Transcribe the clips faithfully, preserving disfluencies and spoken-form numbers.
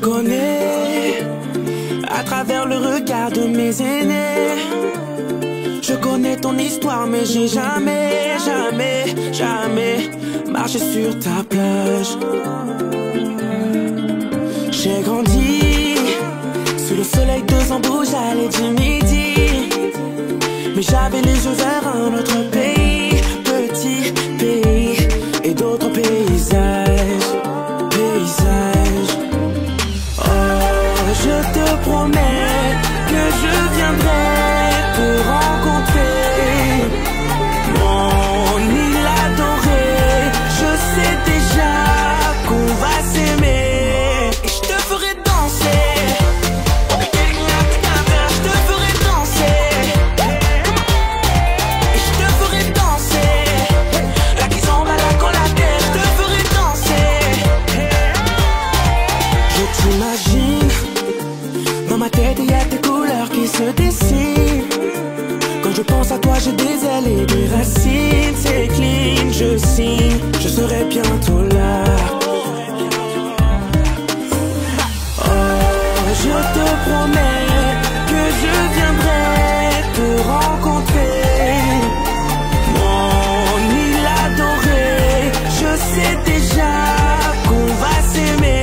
connais à travers le regard de mes aînés. Je connais ton histoire, mais j'ai jamais, jamais, jamais marché sur ta plage. J'ai grandi sous le soleil de Zambouge à l'aide du midi, mais j'avais les yeux vers un autre pays, petit pays et d'autres paysages, paysages. Oh, je te promets que je viendrai te rencontrer, mon île adorée. Je sais déjà qu'on va s'aimer. Se dessine. Quand je pense à toi, j'ai des ailes et des racines. C'est clean, je signe, je serai bientôt là. Oh, je te promets que je viendrai te rencontrer, mon île adorée. Je sais déjà qu'on va s'aimer.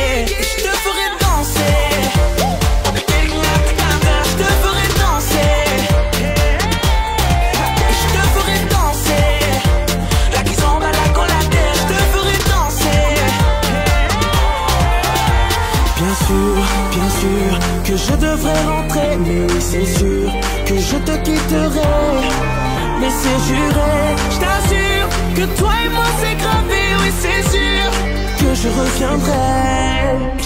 Bien sûr que je devrais rentrer, mais oui c'est sûr que je te quitterai, mais c'est juré. Je t'assure que toi et moi c'est gravé, oui c'est sûr que je reviendrai.